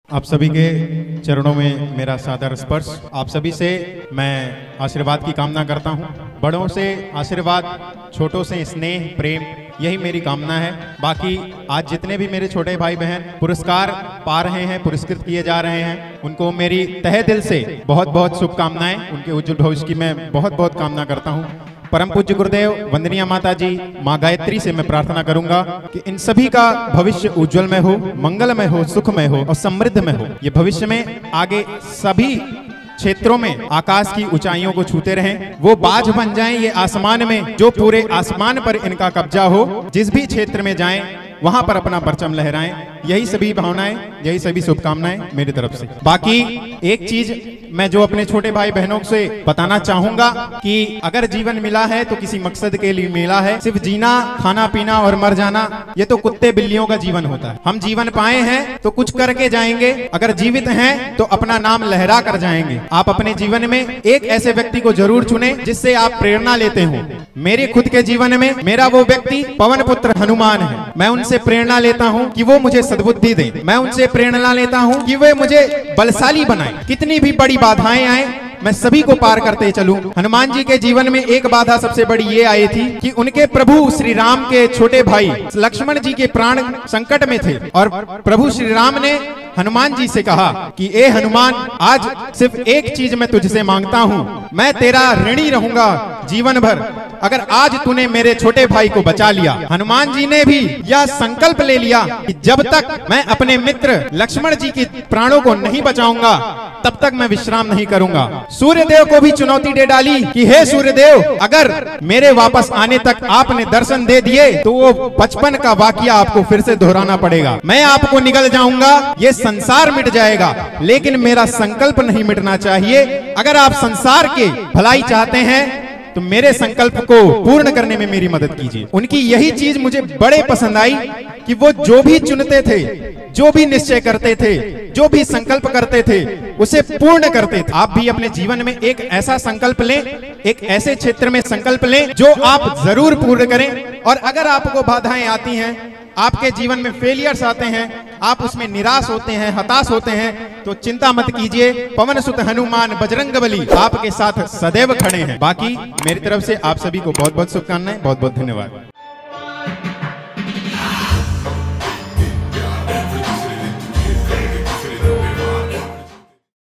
आप सभी के चरणों में मेरा सादर स्पर्श। आप सभी से मैं आशीर्वाद की कामना करता हूं। बड़ों से आशीर्वाद, छोटों से स्नेह, प्रेम, यही मेरी कामना है। बाकी आज जितने भी मेरे छोटे भाई बहन पुरस्कार पा रहे हैं, पुरस्कृत किए जा रहे हैं, उनको मेरी तहे दिल से बहुत बहुत शुभकामनाएं। उनके उज्जवल भविष्य की मैं बहुत बहुत कामना करता हूं। परम पूज्य गुरुदेव, वंदनीय माता जी, माँ गायत्री से मैं प्रार्थना करूंगा कि इन सभी का भविष्य उज्जवलमय हो, मंगलमय हो, सुखमय हो और समृद्धमय हो। ये भविष्य में आगे सभी क्षेत्रों में आकाश की ऊंचाइयों को छूते रहें, वो बाज बन जाएं ये आसमान में, जो पूरे आसमान पर इनका कब्जा हो। जिस भी क्षेत्र में जाएं वहां पर अपना परचम लहराएं। यही सभी भावनाएं, यही सभी शुभकामनाएं मेरी तरफ से। बाकी एक चीज मैं जो अपने छोटे भाई बहनों से बताना चाहूंगा कि अगर जीवन मिला है तो किसी मकसद के लिए मिला है। सिर्फ जीना, खाना पीना और मर जाना, ये तो कुत्ते बिल्लियों का जीवन होता है। हम जीवन पाए हैं तो कुछ करके जाएंगे। अगर जीवित हैं तो अपना नाम लहरा कर जाएंगे। आप अपने जीवन में एक ऐसे व्यक्ति को जरूर चुने जिससे आप प्रेरणा लेते हो। मेरे खुद के जीवन में मेरा वो व्यक्ति पवन पुत्र हनुमान है। मैं उनसे प्रेरणा लेता हूँ कि वो मुझे सद्बुद्धि दे। मैं उनसे प्रेरणा लेता हूँ कि वे मुझे बलशाली बनाए। कितनी भी बड़ी बाधाएं आए, मैं सभी को पार करते चलूं। हनुमान जी के जीवन में एक बाधा सबसे बड़ी ये आई थी कि उनके प्रभु श्री राम के छोटे भाई लक्ष्मण जी के प्राण संकट में थे और प्रभु श्री राम ने हनुमान जी से कहा कि ए हनुमान, आज सिर्फ एक चीज मैं तुझसे मांगता हूँ, मैं तेरा ऋणी रहूंगा जीवन भर अगर आज तूने मेरे छोटे भाई को बचा लिया। हनुमान जी ने भी यह संकल्प ले लिया कि जब तक मैं अपने मित्र लक्ष्मण जी के प्राणों को नहीं बचाऊंगा तब तक मैं विश्राम नहीं करूंगा। सूर्यदेव को भी चुनौती दे डाली कि हे सूर्यदेव, अगर मेरे वापस आने तक आपने दर्शन दे दिए तो वो बचपन का वाकया आपको फिर से दोहराना पड़ेगा। मैं आपको निगल जाऊंगा, ये संसार मिट जाएगा, लेकिन मेरा संकल्प नहीं मिटना चाहिए। अगर आप संसार के भलाई चाहते हैं तो मेरे संकल्प को पूर्ण करने में मेरी मदद कीजिए। उनकी यही चीज मुझे बड़े पसंद आई कि वो जो भी चुनते थे, जो भी निश्चय करते थे, जो भी संकल्प करते थे, उसे पूर्ण करते थे। आप भी अपने जीवन में एक ऐसा संकल्प लें, एक ऐसे क्षेत्र में संकल्प लें जो आप जरूर पूर्ण करें। और अगर आपको बाधाएं आती हैं, आपके जीवन में फेलियर्स आते हैं, आप उसमें निराश होते हैं, हताश होते हैं, तो चिंता मत कीजिए। पवन सुत हनुमान बजरंगबली आपके साथ सदैव खड़े हैं। बाकी मेरी तरफ से आप सभी को बहुत बहुत शुभकामनाएं, बहुत बहुत धन्यवाद।